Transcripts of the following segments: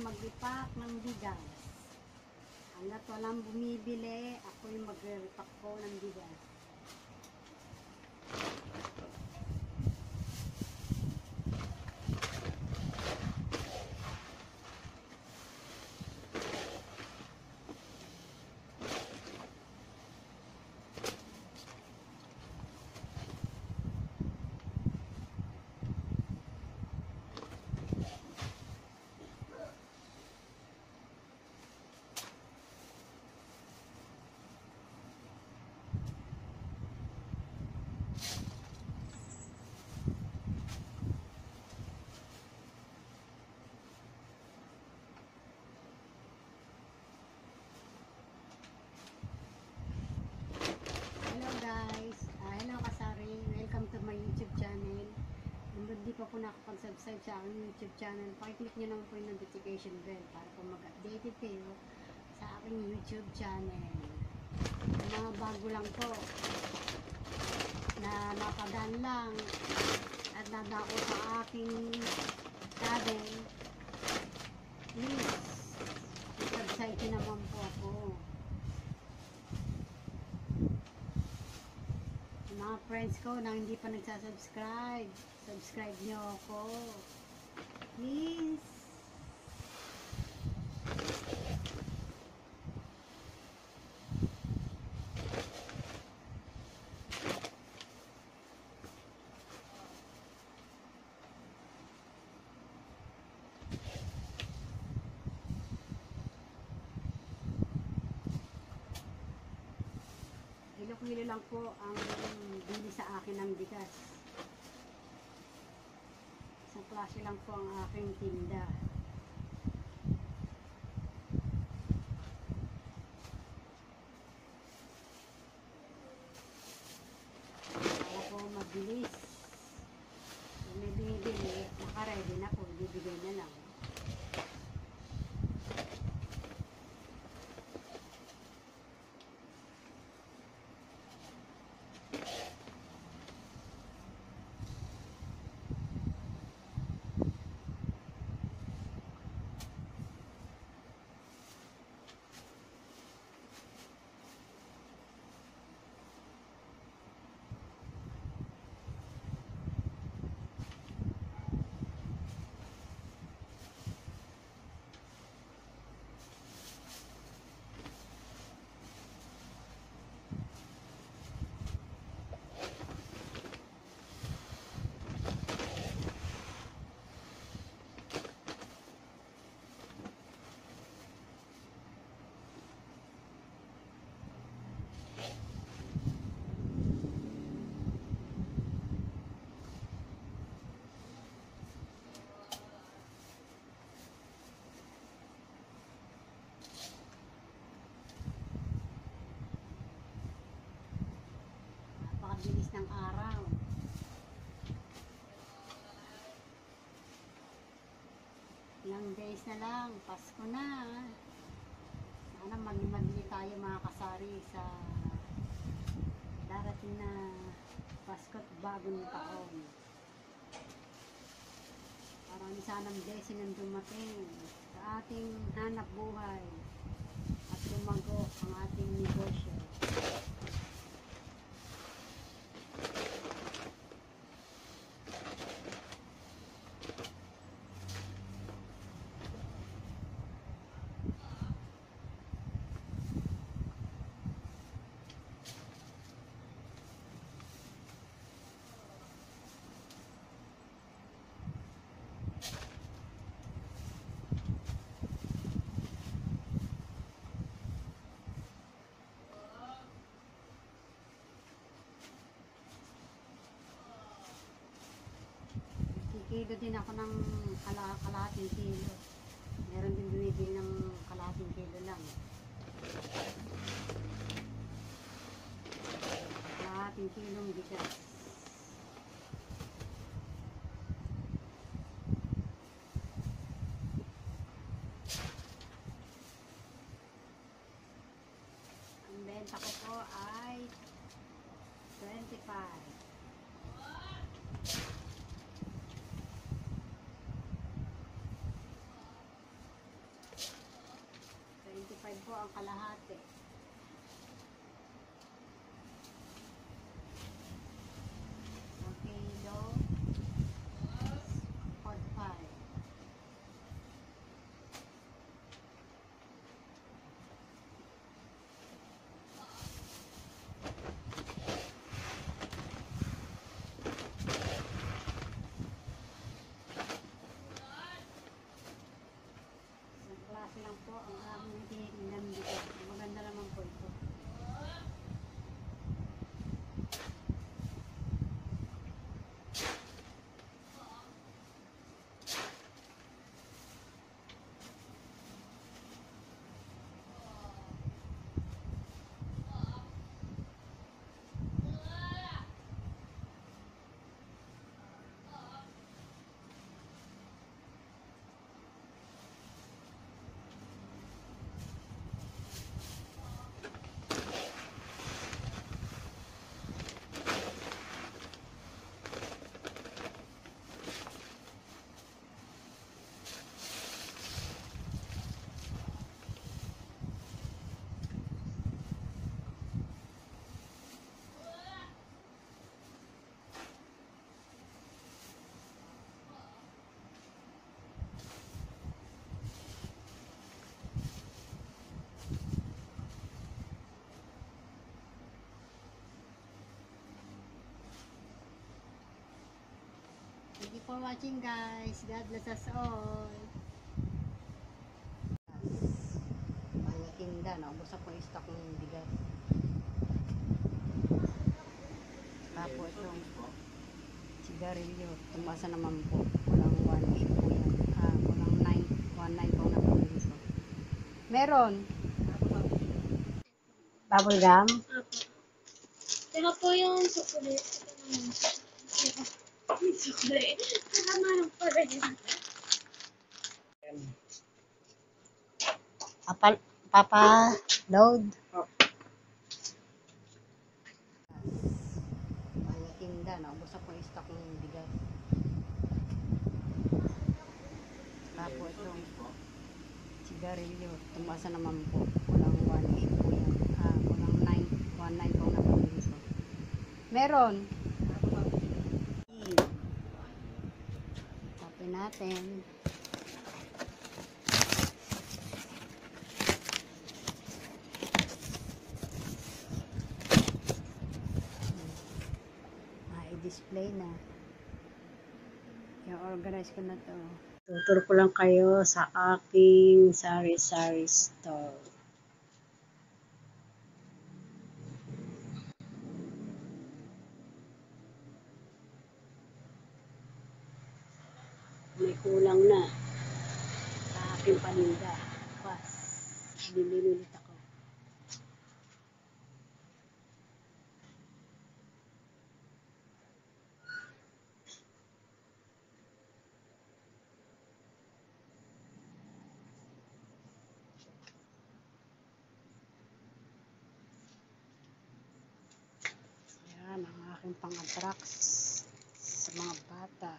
mag-repack ng bigas. Hanggat walang bumibili, ako yung mag-repack po ng bigas. Hello kasari, welcome to my YouTube channel. Kung hindi pa po nakapag-subscribe sa aking YouTube channel, pakiclick nyo naman po yung notification bell para po mag-updated kayo sa aking YouTube channel. Yung mga bago lang po na napadaan lang at nadako sa aking channel, please subscribe nyo naman po ako. Mga friends ko na hindi pa nagsasubscribe, subscribe nyo ako. Please. Kilo lang po ang bili sa akin ng bigas. Isang klase lang po ang aking tinda. Para po mabilis. Kung may binibili, naka-ready na po, bibigay na lang. Bilis ng araw. Ilang days na lang, Pasko na. Sana magmagli tayo mga kasari sa darating na Pasko at bagong taon. Parang sanang blessing ang dumating sa ating hanap buhay at lumago ang ating negosyo. Kilo din ako ng kalahating kilo. Meron din bumibili ng kalahating kilo lang. Kalahating kilong bigas. Ang benta ko po ay 25. kalahati. Ang kilo, 45. Klase lang po ang aming tinitingnan dito. Maganda naman po ito. Thank you for watching, guys. God bless us all. Mga tinda, naubos ako yung stock ng bigas. Tapos itong sigarilyo, tumasa naman po. Walang 1.8 po yan. Walang 1.9 po na po dito. Meron. Bubble gum? Saka po yung chocolate. Chocolate. Saka manong pala yun. Papa load. Mga tinda, naubos ako yung stock ng bigas. Tapos itong sigarilyo, tumasa naman po. Walang 1.8 po yan. Walang 1.9 po na po dito. Meron. Open natin. I-display na. I-organize ko na to. Tutur ko lang kayo sa aking sari-Sari store. May kulang na sa aking paninda. Pas, bibili ulit ako. Yan ang aking pang-attracts sa mga bata.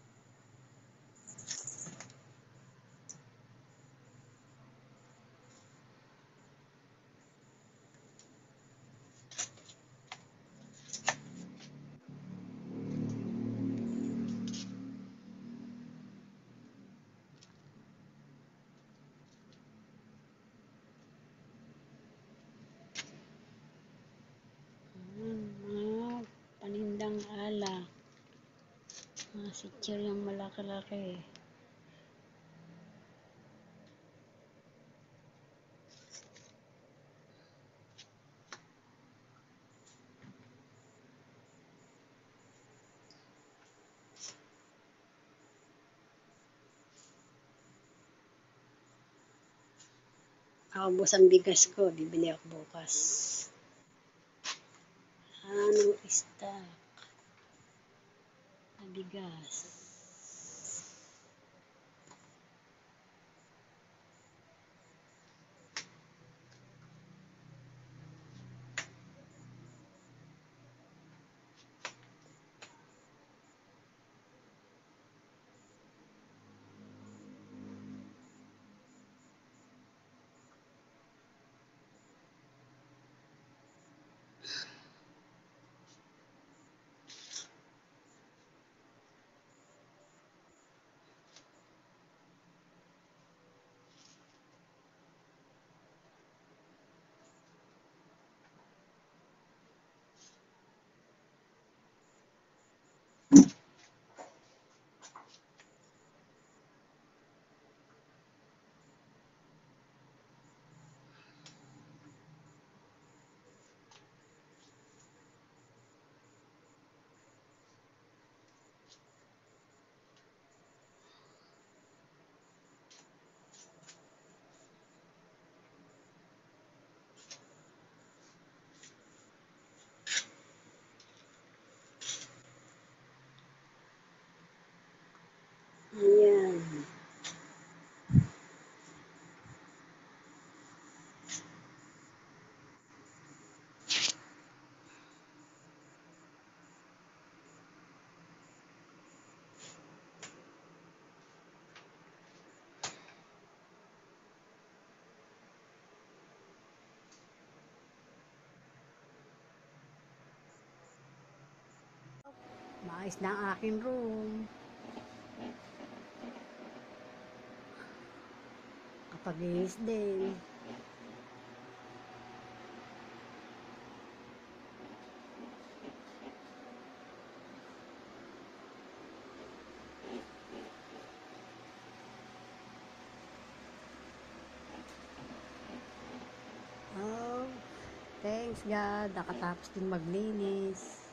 Mga panindang ala. Mga sitcher yung malaki-laki. Naubos ang bigas ko, bibili ako bukas. Anong stock na bigas? Maayos na ang aking room. Kapaglinis din. Oh, thanks God, nakatapos din maglinis.